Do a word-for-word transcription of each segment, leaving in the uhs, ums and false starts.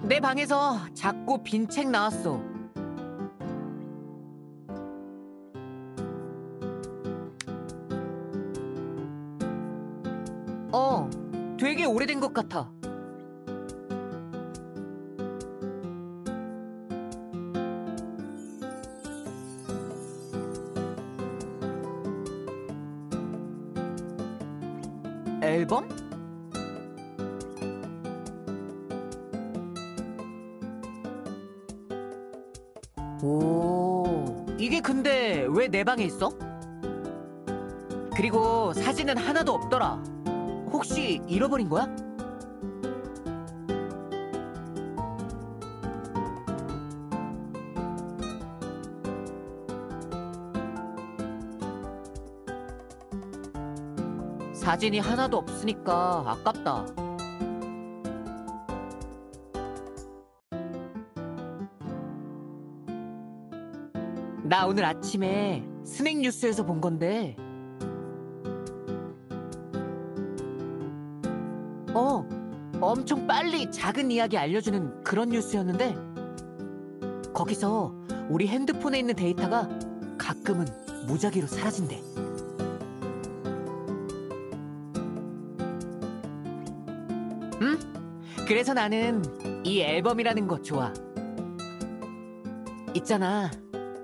내 방에서 자꾸 빈 책 나왔어. 어, 되게 오래된 것 같아. 앨범? 오, 이게 근데 왜 내 방에 있어? 그리고 사진은 하나도 없더라. 혹시 잃어버린 거야? 사진이 하나도 없으니까 아깝다. 나 오늘 아침에 스낵 뉴스에서 본 건데, 어, 엄청 빨리 작은 이야기 알려주는 그런 뉴스였는데, 거기서 우리 핸드폰에 있는 데이터가 가끔은 무작위로 사라진대. 응? 그래서 나는 이 앨범이라는 거 좋아. 있잖아.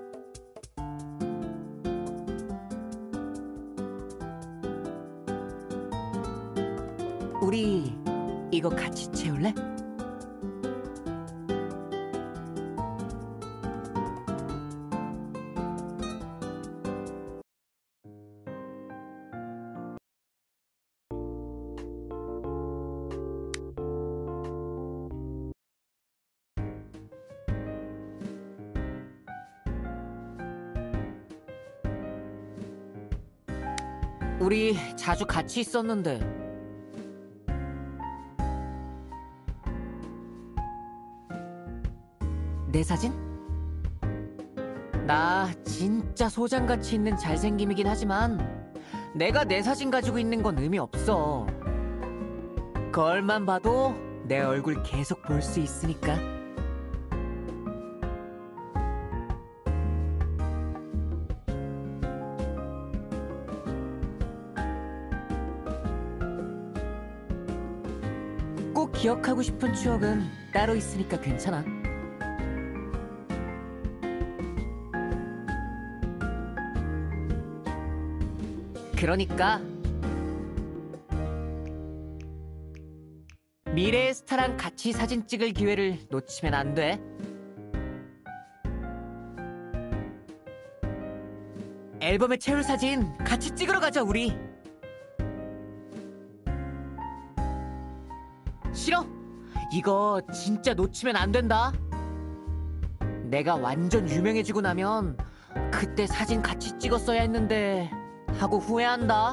우리 이거 같이 채울래? 우리 자주 같이 있었는데. 내 사진? 나 진짜 소장가치 있는 잘생김이긴 하지만 내가 내 사진 가지고 있는 건 의미 없어. 거울만 봐도 내 얼굴 계속 볼 수 있으니까. 꼭 기억하고 싶은 추억은 따로 있으니까 괜찮아. 그러니까 미래의 스타랑 같이 사진 찍을 기회를 놓치면 안 돼. 앨범에 채울 사진 같이 찍으러 가자, 우리. 싫어? 이거 진짜 놓치면 안 된다. 내가 완전 유명해지고 나면 그때 사진 같이 찍었어야 했는데 하고 후회한다.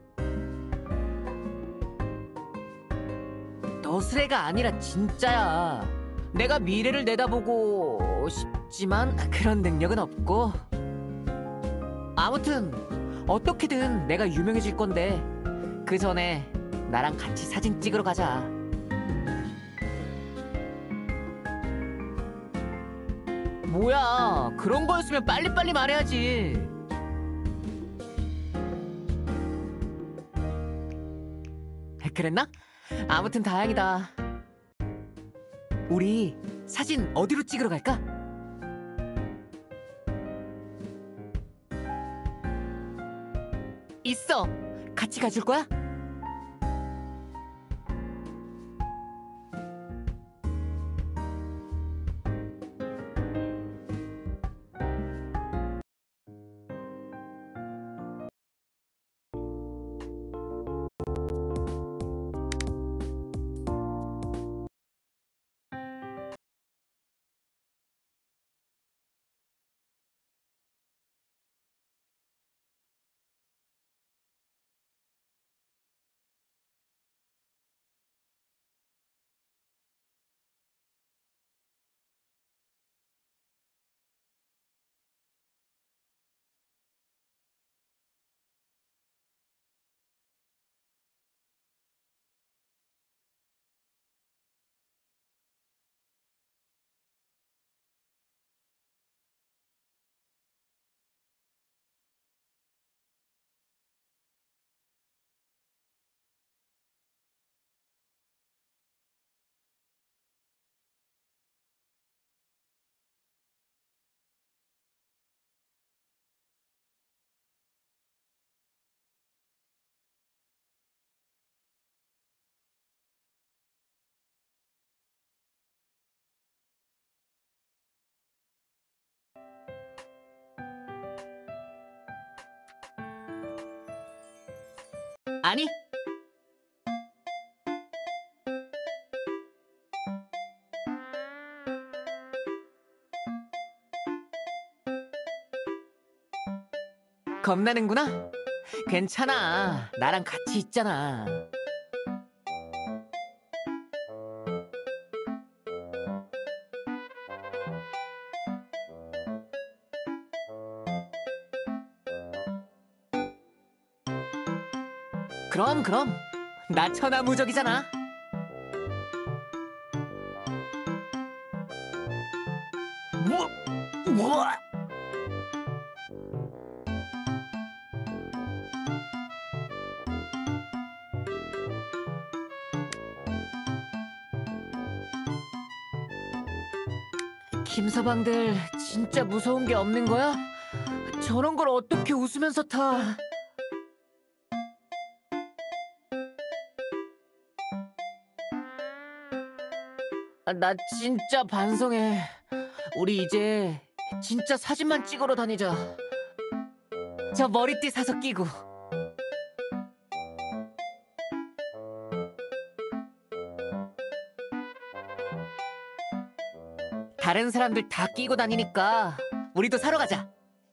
너스레가 아니라 진짜야. 내가 미래를 내다보고 싶지만 그런 능력은 없고. 아무튼 어떻게든 내가 유명해질 건데 그 전에 나랑 같이 사진 찍으러 가자. 뭐야, 그런 거였으면 빨리빨리 말해야지. 그랬나? 아무튼 다행이다. 우리 사진 어디로 찍으러 갈까? 있어. 같이 가줄 거야? 아니, 겁나는구나. 괜찮아. 나랑 같이 있잖아. 그럼, 그럼. 나 천하무적이잖아. 우와! 우와! 김서방들 진짜 무서운 게 없는 거야? 저런 걸 어떻게 웃으면서 타? 아, 나 진짜 반성해. 우리 이제 진짜 사진만 찍으러 다니자. 저 머리띠 사서 끼고. 다른 사람들 다 끼고 다니니까 우리도 사러 가자.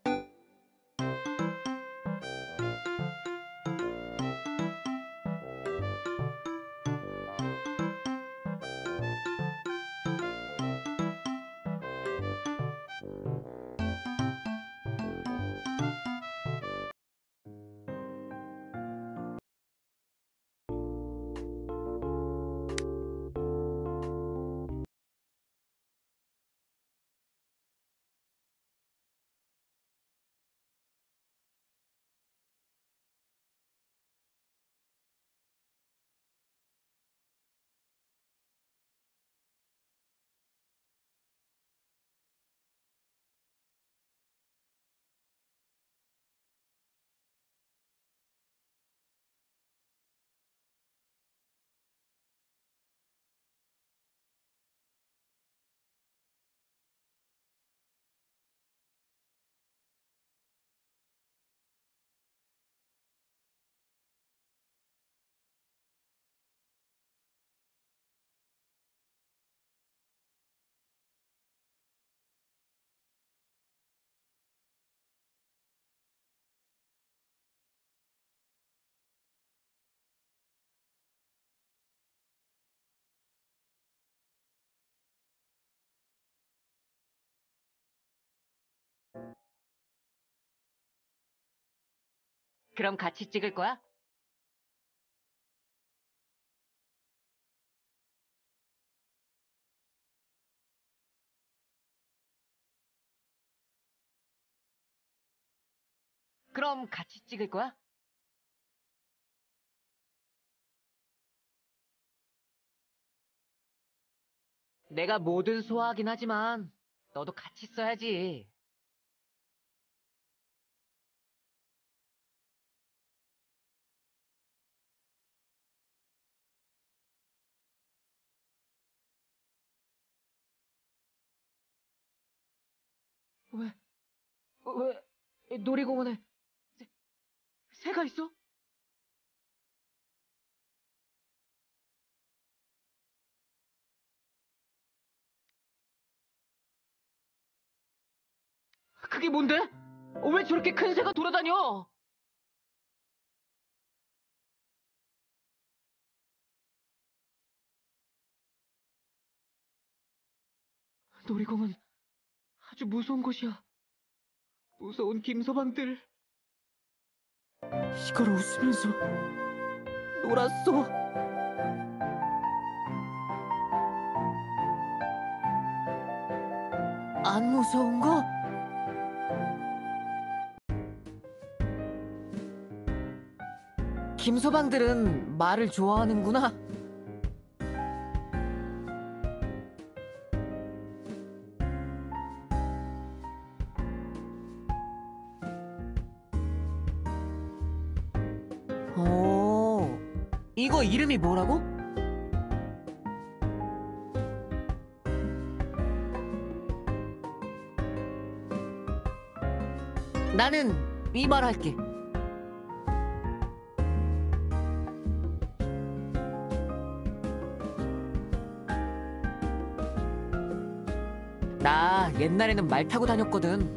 그럼 같이 찍을 거야? 그럼 같이 찍을 거야? 내가 뭐든 소화하긴 하지만 너도 같이 써야지. 왜? 왜? 놀이공원에 새, 새가 있어? 그게 뭔데? 왜 저렇게 큰 새가 돌아다녀? 놀이공원 아주 무서운 곳이야. 무서운 김서방들. 이걸 웃으면서 놀았어. 안 무서운 거? 김서방들은 말을 좋아하는구나. 오, 이거 이름이 뭐라고? 나는 이 말 할게. 옛날에는 말 타고 다녔거든.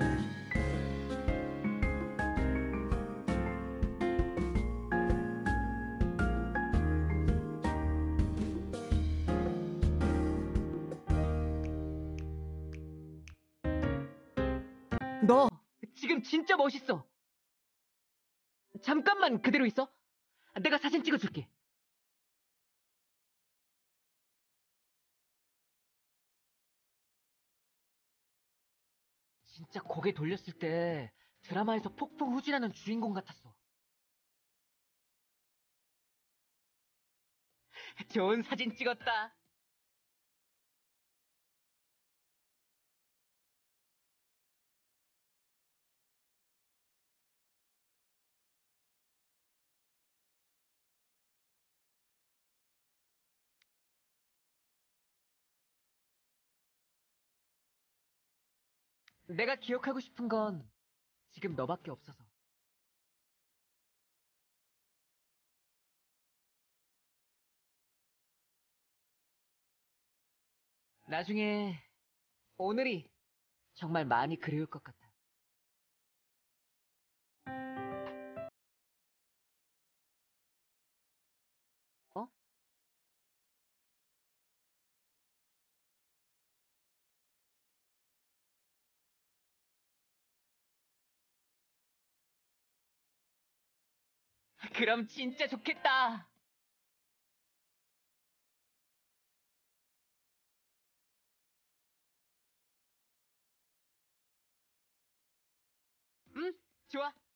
너 지금 진짜 멋있어. 잠깐만 그대로 있어. 내가 사진 찍어줄게. 진짜 고개 돌렸을 때 드라마에서 폭풍 후진하는 주인공 같았어. 좋은 사진 찍었다. 내가 기억하고 싶은 건 지금 너밖에 없어서. 나중에 오늘이 정말 많이 그리울 것 같아. 어? 그럼 진짜 좋겠다. 응? 좋아.